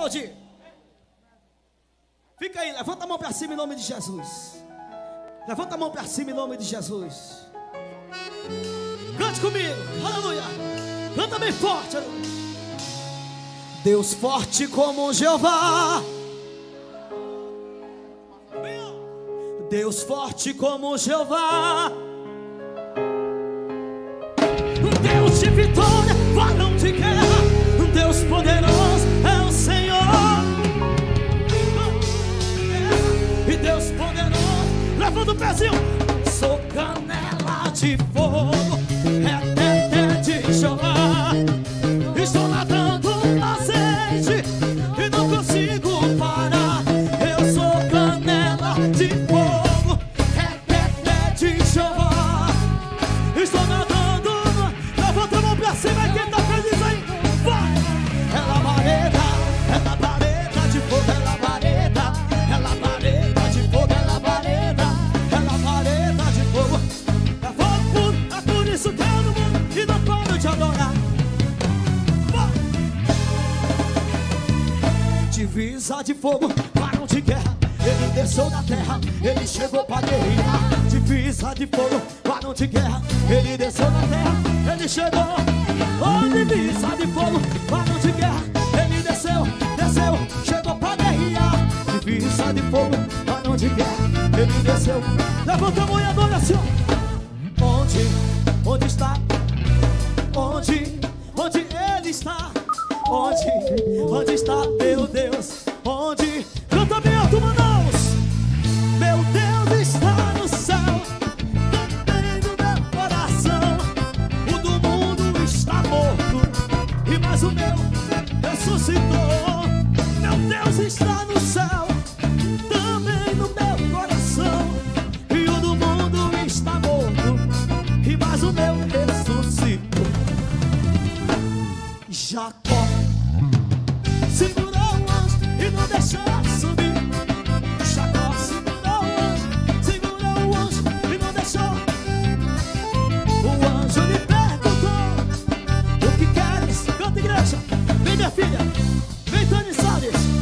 aplaudir. Fica aí, levanta a mão para cima em nome de Jesus. Levanta a mão para cima em nome de Jesus. Cante comigo, aleluia. Canta bem forte, aleluia. Deus forte como Jeová, Deus forte como Jeová, Deus de vitória, varão de guerra, Deus poderoso é o Senhor. E Deus poderoso, levanta o pezinho. Sou canela de fogo, é de Jeová. Estou nadando azeite e não consigo parar. Eu sou canela de fogo, é de Jeová. Estou nadando, levanta a mão pra cima, quem tá feliz aí, vai! É labareda de fogo, é labareda de fogo, é labareda de fogo. É fogo puro, é por isso que eu não mundo e não paro de adorar. Divisa de fogo, varão de guerra, ele desceu da terra, ele chegou pra guerrear. Divisa de fogo, varão de guerra, ele desceu da terra, ele chegou. Oh, divisa de fogo, varão de guerra, ele desceu, chegou pra guerrear. Divisa de fogo, varão de guerra, ele desceu. Levanta a mão e adora assim, ó. Onde está? Onde ele está? Onde está meu Deus? Onde? Canta bem alto, Manaus. Meu Deus está no céu, também no meu coração. O do mundo está morto e mais o meu ressuscitou. Meu Deus está no céu, também no meu coração. E o do mundo está morto e mais o meu ressuscitou. Jacó segurou o anjo e não deixou subir. Jacó segurou o anjo e não deixou. O anjo lhe perguntou: o que queres? Canta, igreja. Vem, minha filha. Vem, Tony Salles.